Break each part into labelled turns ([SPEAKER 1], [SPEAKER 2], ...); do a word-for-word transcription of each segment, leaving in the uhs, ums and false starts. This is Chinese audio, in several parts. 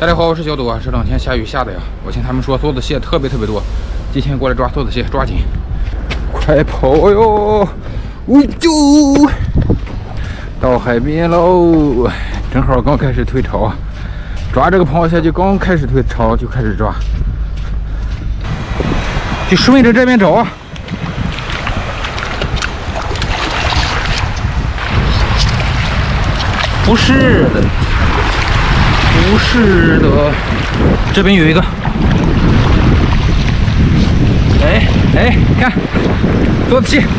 [SPEAKER 1] 大家好，我是小朵。这两天下雨下的呀，我听他们说梭子蟹特别特别多，今天过来抓梭子蟹，抓紧！快跑哟！呜啾！到海边喽，正好刚开始退潮，抓这个螃蟹就刚开始退潮就开始抓，就顺着这边找啊！不是的。 不是的，这边有一个。哎哎，看，梭子蟹，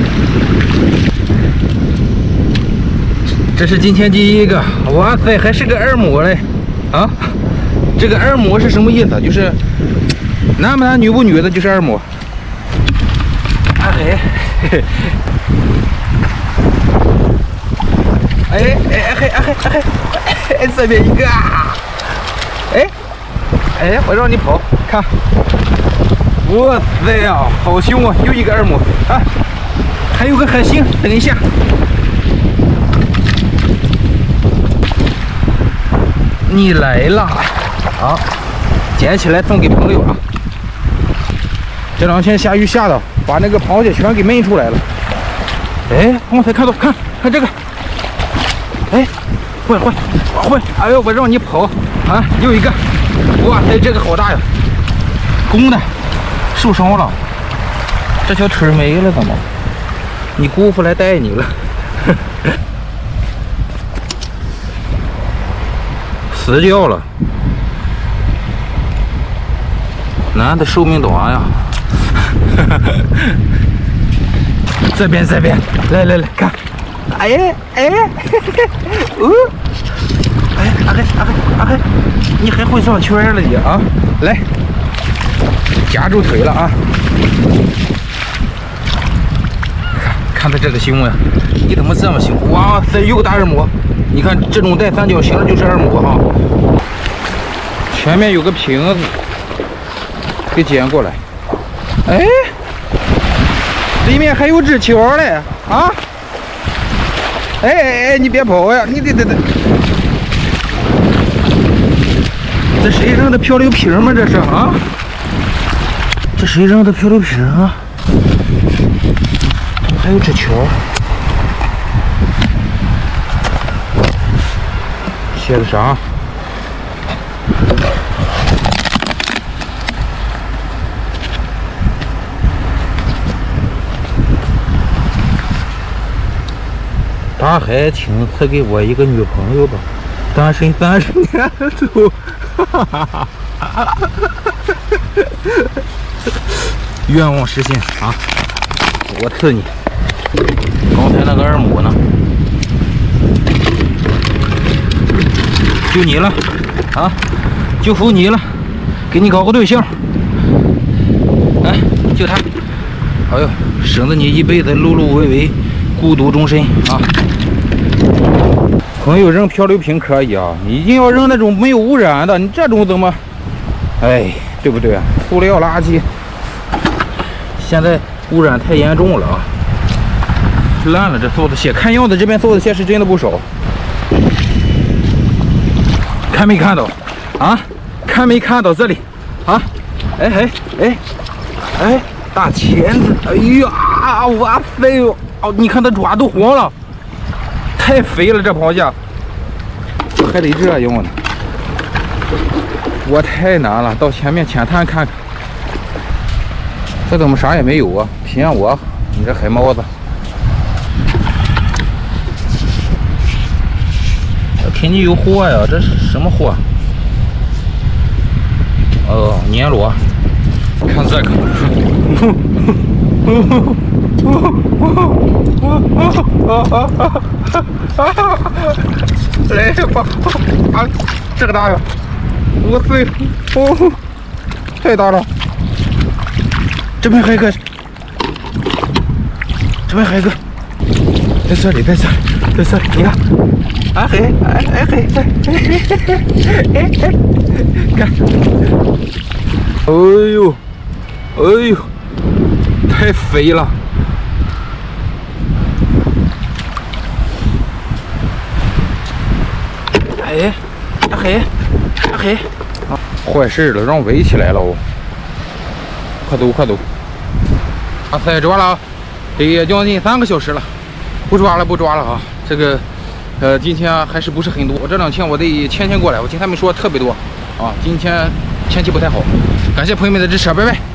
[SPEAKER 1] 这是今天第一个。哇塞，还是个二母嘞！啊，这个二母是什么意思？就是男不男女不女的，就是二母。啊嘿，嘿嘿。哎哎哎嘿哎嘿哎嘿。 哎，这边一个啊！哎，哎，我让你跑，看，哇塞呀，好凶啊！又一个二母啊，还有个海星，等一下，你来了，好，捡起来送给朋友啊！这两天下雨下的，把那个螃蟹全给闷出来了。哎，刚才看到，看看这个，哎。 会会会！哎呦，我让你跑啊！又一个，哇塞，这个好大呀！公的，受伤了，这条腿没了，怎么？你姑父来带你了，死掉了。男的寿命短呀！这边这边，来来来看。 哎哎，哦，哎，阿黑阿黑阿黑，你还会转圈了你啊！来，夹住腿了啊！看看他这个胸呀，你怎么这么凶？哇塞，又大二母！你看这种带三角形的就是二母哈。前面有个瓶子，给捡过来。哎，里面还有纸条嘞啊！ 哎哎哎！你别跑呀！你得得得，这谁扔的漂流瓶吗？这是啊？这谁扔的漂流瓶啊？怎么还有纸条？写的啥？大海，请赐给我一个女朋友吧，单身三十年头，哈哈哈哈！愿望实现啊！我赐你。刚才那个二母呢？就你了啊！就服你了，给你搞个对象。哎，就他。哎呦，省得你一辈子碌碌无为。 孤独终身啊！朋友扔漂流瓶可以啊，你一定要扔那种没有污染的，你这种怎么？哎，对不对啊？塑料垃圾现在污染太严重了啊！烂了这梭子蟹，看样子这边梭子蟹是真的不少。看没看到啊？看没看到这里啊？哎哎哎哎，大钳子！哎呀，哇塞哟！ 哦，你看它爪都黄了，太肥了这螃蟹，还得这样呢。我太难了，到前面浅滩看看。这怎么啥也没有啊？骗我！你这海猫子，肯定有货呀！这是什么货？哦，年螺。看这个。来吧，啊，这个大呀！哇塞，哦，太大了！这边还有一个，这边还有一个，在这里，在这里，在这里，你看，啊嘿，哎哎嘿，哎哎哎哎，看，哎呦，哎呦，太肥了！哎，啊嘿， 嘿，坏事了，让围起来了哦！快走快走！啊，塞抓了啊！这也将近三个小时了，不抓了不抓了啊！这个，呃，今天还是不是很多。我这两天我得天天过来，我听他们说特别多啊。今天天气不太好，感谢朋友们的支持，拜拜。